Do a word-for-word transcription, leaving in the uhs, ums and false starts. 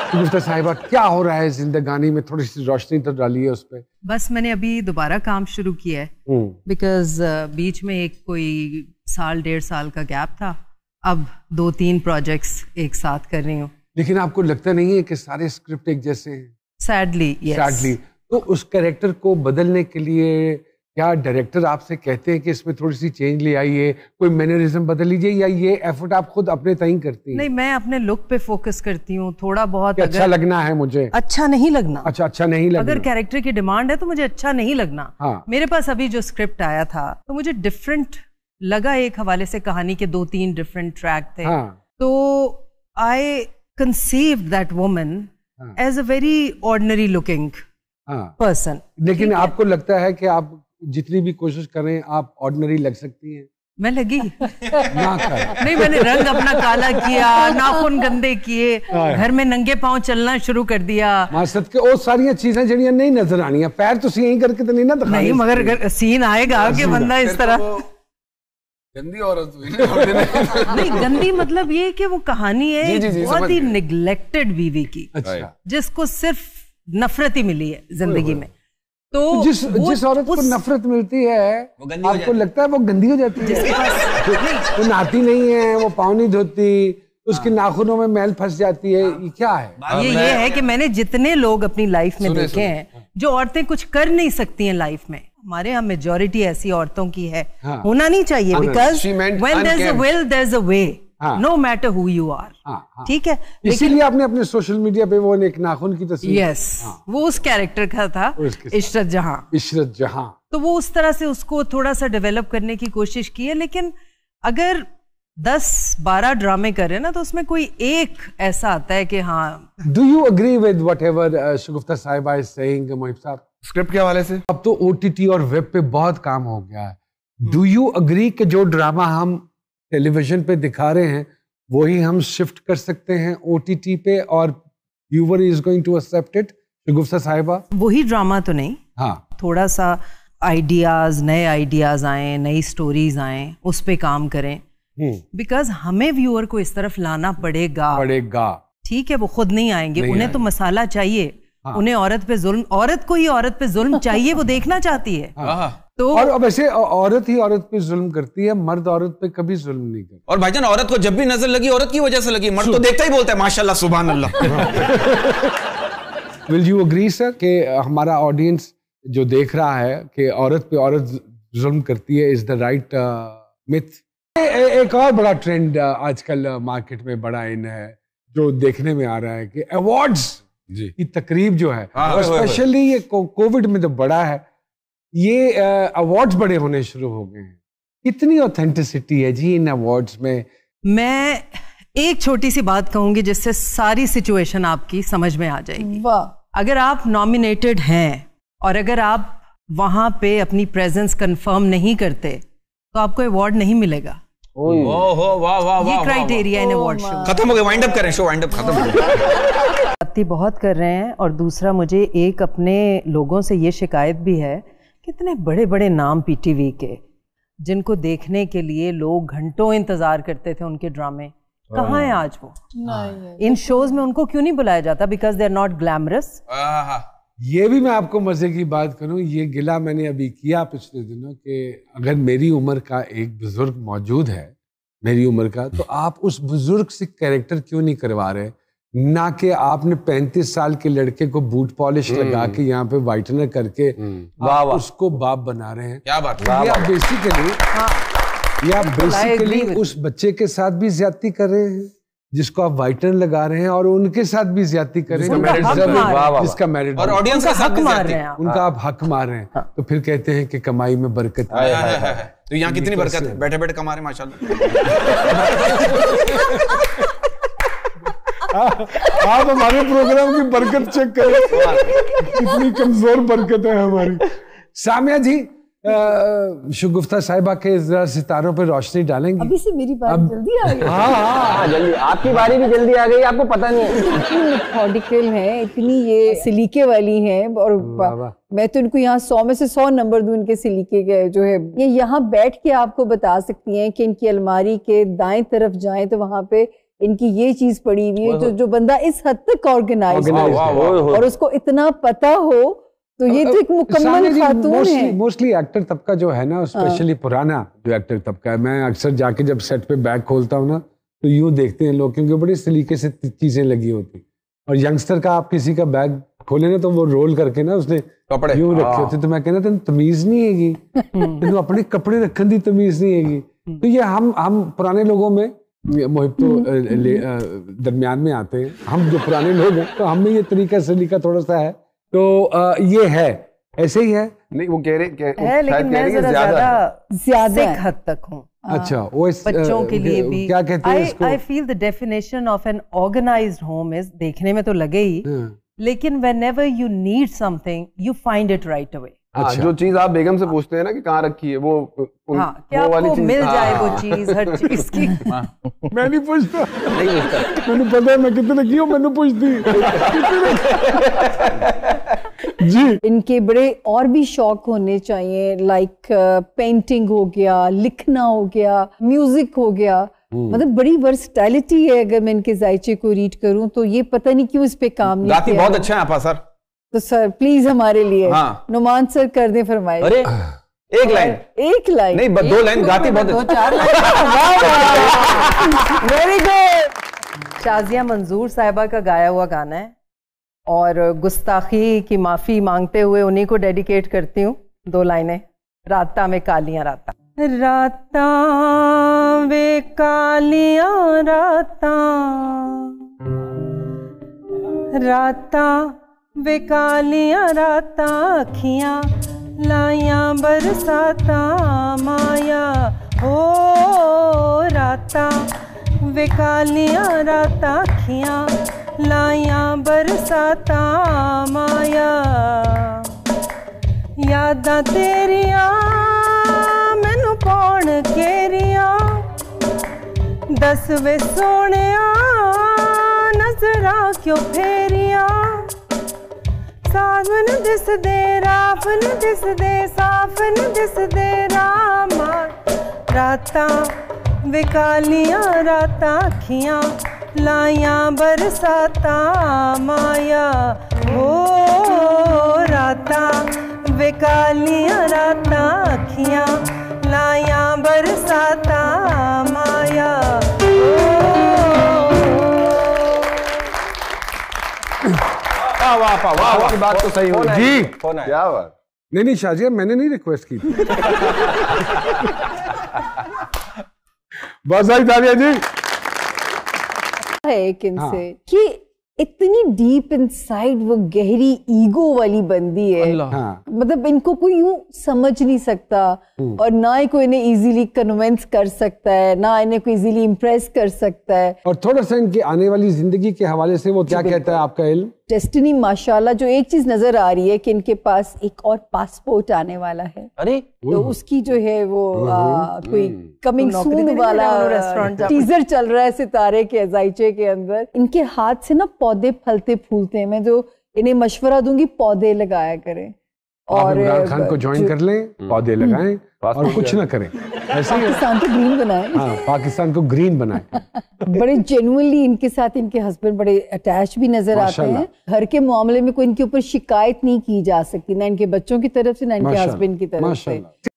शगुफ्ता साहिबा, क्या हो रहा है जिंदगानी में? थोड़ी सी रोशनी तो डाली है उस पर। बस मैंने अभी दोबारा काम शुरू किया है, बिकॉज uh, बीच में एक कोई साल डेढ़ साल का गैप था। अब दो तीन प्रोजेक्ट्स एक साथ कर रही हूँ। लेकिन आपको लगता नहीं है कि सारे स्क्रिप्ट एक जैसे हैं? Sadly, yes. सैडली। तो उस कैरेक्टर को बदलने के लिए क्या डायरेक्टर आपसे कहते हैं कि इसमें थोड़ी सी चेंज ले आइए, कोई मैनरिज्म बदल लीजिए, या ये एफर्ट आप खुद अपने तय करती हैं? नहीं, मैं अपने लुक पे फोकस करती हूँ थोड़ा बहुत। अच्छा लगना है मुझे, अच्छा नहीं लगना। अच्छा अच्छा नहीं लगना। अगर कैरेक्टर की डिमांड है तो मुझे अच्छा नहीं लगना। हाँ। मेरे पास अभी जो स्क्रिप्ट आया था तो मुझे डिफरेंट लगा, एक हवाले से कहानी के दो तीन डिफरेंट ट्रैक थे। हाँ। तो I conceived that woman as a very ordinary looking person. लेकिन आपको लगता है कि आप जितनी भी कोशिश करें आप ऑर्डिनरी लग सकती हैं? मैं लगी ना कर। नहीं, मैंने रंग अपना काला किया, नाखून गंदे किए, घर में नंगे पांव चलना शुरू कर दिया। मासद के वो सारी चीजें जड़ियां नहीं नजर आनी, पैर तो यही करके तो नहीं ना दिखा। नहीं, मगर सीन आएगा कि बंदा इस तरह गंदी औरत हुई। नहीं, गंदी मतलब ये कि वो कहानी है जी, जी, जी, बहुत ही निगलेक्टेड बीवी की, अच्छा, जिसको सिर्फ नफरत ही मिली है जिंदगी में। तो जिस जिस औरत को नफरत मिलती है आपको लगता है वो गंदी हो जाती है? वो नहाती नहीं है, वो पाँव नहीं धोती, उसके नाखूनों में मैल फंस जाती है, ये क्या है? ये ये है कि मैंने जितने लोग अपनी लाइफ में देखे हैं जो औरतें कुछ कर नहीं सकती हैं लाइफ में, हमारे यहाँ मेजॉरिटी ऐसी औरतों की है। हाँ। होना नहीं चाहिए, because when there is a will there is a way, no matter who you are. ठीक है, इसीलिए आपने अपने सोशल मीडिया पे वो एक नाखून की तस्वीर। यस, वो उस कैरेक्टर का था, इशरत जहां। इशरत जहां, तो वो उस तरह से उसको थोड़ा सा डेवलप करने की कोशिश की है। लेकिन अगर दस बारह ड्रामे कर रहे हैं ना तो उसमें कोई एक ऐसा आता है कि हाँ। Do you agree with whatever Shagufta Sahiba is saying? Mohib साहब, स्क्रिप्ट के हवाले से अब तो ओटीटी और वेब पे बहुत काम हो गया है। डू यू अग्री कि जो ड्रामा हम टेलीविजन पे दिखा रहे हैं वही हम शिफ्ट कर सकते हैं ओटीटी पे और viewer is going to accept it? Shagufta Sahiba, वही ड्रामा तो नहीं, हाँ, थोड़ा सा आइडियाज, नए आइडियाज आए, नई स्टोरीज आए, उस पे काम करें, बिकॉज हमें व्यूअर को इस तरफ लाना पड़ेगा पड़ेगा ठीक है, वो खुद नहीं आएंगे, नहीं उन्हें तो मसाला चाहिए। हाँ। उन्हें औरत पे जुल्म, औरत को ही औरत पे जुल्म चाहिए, वो देखना चाहती है। हाँ। तो और वैसे औरत ही औरत पे जुल्म करती है, मर्द औरत पे कभी जुल्म नहीं करता। और भाईजान, औरत को जब भी नजर लगी औरत की वजह से लगी, मर्द तो देखता ही बोलता है माशाल्लाह सुभान अल्लाह। विल यू अग्री सर कि हमारा ऑडियंस जो देख रहा है कि औरत पे औरत जुल्म करती है इज द राइट मिथ? एक और बड़ा ट्रेंड आजकल मार्केट में बड़ा इन है जो देखने में आ रहा है कि अवार्ड्स की तकरीब जो है, और स्पेशली ये कोविड में तो बड़ा है, ये अवार्ड्स बड़े होने शुरू हो गए हैं। कितनी ऑथेंटिसिटी है जी इन अवार्ड्स में? मैं एक छोटी सी बात कहूंगी जिससे सारी सिचुएशन आपकी समझ में आ जाएगी। वाह। अगर आप नॉमिनेटेड हैं और अगर आप वहां पे अपनी प्रेजेंस कंफर्म नहीं करते तो आपको अवार्ड नहीं मिलेगा। ओहो, वाह वाह वाह, ये क्राइटेरिया इन अवार्ड शो। खत्म हो गया, वाइंड अप करें, शो वाइंड अप खत्म हो गया। बातें बहुत कर रहे हैं, और दूसरा मुझे एक अपने लोगों से ये शिकायत भी है, कितने बड़े बड़े नाम पीटीवी के जिनको देखने के लिए लोग घंटों इंतजार करते थे उनके ड्रामे, कहाँ है आज वो? नहीं, इन शोज में उनको क्यों नहीं बुलाया जाता? Because they are not glamorous. ये भी मैं आपको मजे की बात करूं, ये गिला मैंने अभी किया पिछले दिनों कि अगर मेरी उम्र का एक बुजुर्ग मौजूद है, मेरी उम्र का, तो आप उस बुजुर्ग से कैरेक्टर क्यों नहीं करवा रहे? ना कि आपने पैंतीस साल के लड़के को बूट पॉलिश लगा के यहाँ पे वाइटनर करके आप उसको बाप बना रहे हैं। क्या बात? ये आप बेसिकली ये आप बेसिकली उस बच्चे के साथ भी ज्यादती कर रहे हैं जिसको आप वाइटनर लगा रहे हैं, और उनके साथ भी ज्यादती कर रहे हैं जिसका मैरिट, और ऑडियंस का हक मार रहे हैं, उनका आप हक मार रहे हैं। तो फिर कहते हैं कि कमाई में बरकत है। तो यहाँ कितनी बरकत है, बैठे बैठे कमा रहे माशाल्लाह। आप हमारे प्रोग्राम की बरकत चेक करें, कितनी कमजोर बरकत है हमारी। सामिया जी, शगुफ्ता साहिबा के जरा सितारों पे रोशनी डालेंगे? अभी से मेरी बारी जल्दी आ गई। हाँ हाँ जल्दी, आपकी बारी भी जल्दी आ गई, आपको पता नहीं है। इतनी मेथोडिकल है, इतनी ये सलीके वाली हैं, और मैं तो इनको यहाँ सौ में से सौ नंबर दूं इनके सलीके के जो है। ये यहाँ बैठ के आपको बता सकती हैं कि इनकी अलमारी के दाएं तरफ जाएं तो वहाँ पे इनकी ये चीज पड़ी हुई है, जो जो बंदा इस हद तक ऑर्गेनाइज और उसको इतना पता हो, तो ये तो एक मुकम्मल खातून है। मोस्टली एक्टर तबका जो है ना, स्पेशली पुराना जो एक्टर तबका है, मैं अक्सर जाके जब सेट पे बैग खोलता हूँ ना, तो यूं देखते हैं लोग, क्योंकि बड़ी सलीके से चीजें लगी होती। और यंगस्टर का आप किसी का बैग खोले ना, तो वो रोल करके ना उसने कपड़े यूं रखे होते, तो मैं कहना तेन तमीज नहीं हैगी, तेन अपने कपड़े रखने की तमीज नहीं हैगी। तो ये हम हम पुराने लोगों में, मोहिब तो दरमियान में आते हैं, हम जो पुराने लोग हैं तो हम में ये तरीका सलीका थोड़ा सा है, तो आ, ये है, ऐसे ही है। नहीं वो कह रहे कह, है, लेकिन मैं जरा ज्यादा ज्यादा हद तक हूँ। अच्छा, वो इस बच्चों के लिए भी क्या कहते हैं इसको? I feel the definition of an organized home is, देखने में तो लगे ही, लेकिन whenever you need something, you find it right away. अच्छा। जो चीज आप बेगम से पूछते हैं ना कि कहाँ रखी है, वो उन, हाँ, क्या वो वाली आपको चीज मिल जाए वो चीज, हर चीज की। मैं नहीं पूछता, नहीं पूछता, मैंने पता है मैं कितने की हूँ, मैंने पूछती जी। इनके बड़े और भी शौक होने चाहिए, लाइक पेंटिंग हो गया, लिखना हो गया, म्यूजिक हो गया, मतलब बड़ी वर्सटैलिटी है। अगर मैं इनके जायचे को रीड करूं तो ये पता नहीं क्यों इस पे काम नहीं गाती किया। बहुत अच्छा है आपा सर। तो सर प्लीज हमारे लिए हाँ। नुमान सर कर दें फरमाइश। अरे एक लाइन, एक लाइन नहीं बस दो लाइन गाती बहुत दो अच्छा। चार वेरी गुड। शाजिया मंजूर साहिबा का गाया हुआ गाना है, और गुस्ताखी की माफी मांगते हुए उन्हीं को डेडिकेट करती हूँ। दो लाइनें। राता में कालियां राता, राता वे कालियां राता, राता वे कालियां राता, अखियां लाइयां बरसाता माया हो, राता वे कालियां राता, अखियां लाइयां बरसाता माया, यादां तेरियां मैनू पौण घेरियां, दस वे सोहणिया नजरां क्यों फेरियां, सावन दिसदे राफन दिसदे साफन दिसदे रामा, रातां वे कालियां रातां, अखियां लाइयां बरसाता माया हो, रातां वे कालियां रातां, अखियां लाइयां बरसाता माया हो। वाह वाह वाह वाह, बात तो सही हुई जी। क्या बात। नहीं नहीं शाजिया, मैंने नहीं रिक्वेस्ट की थी। बस आई तालिया जी। है एक इनसे कि इतनी डीप इनसाइड वो गहरी ईगो वाली बंदी है। हाँ। मतलब इनको कोई यूं समझ नहीं सकता, और ना ही कोई इन्हें इजीली कन्विंस कर सकता है, ना इन्हें कोई इजीली इम्प्रेस कर सकता है। और थोड़ा सा इनकी आने वाली जिंदगी के हवाले से वो क्या कहता है आपका इल्म? डेस्टिनी माशाल्लाह, जो एक चीज नजर आ रही है कि इनके पास एक और पासपोर्ट आने वाला है। अरे तो उसकी जो है वो आ, कोई कमिंग नौकरी सून नहीं वाला मिला उन्हें रेस्टोरेंट टीजर चल रहा है सितारे के अजाइचे के अंदर। इनके हाथ से ना पौधे फलते फूलते हैं। मैं जो इन्हें मशवरा दूंगी पौधे लगाया करें, और इमरान खान को ज्वाइन कर लें, पौधे लगाएं और कुछ ना करें। ऐसे ही पाकिस्तान को ग्रीन बनाएं। हाँ, पाकिस्तान को ग्रीन बनाएं। बड़े जेन्युइनली इनके साथ इनके हस्बैंड बड़े अटैच भी नजर आते हैं। घर के मामले में कोई इनके ऊपर शिकायत नहीं की जा सकती, ना इनके बच्चों की तरफ से, ना इनके हस्बैंड की तरफ से।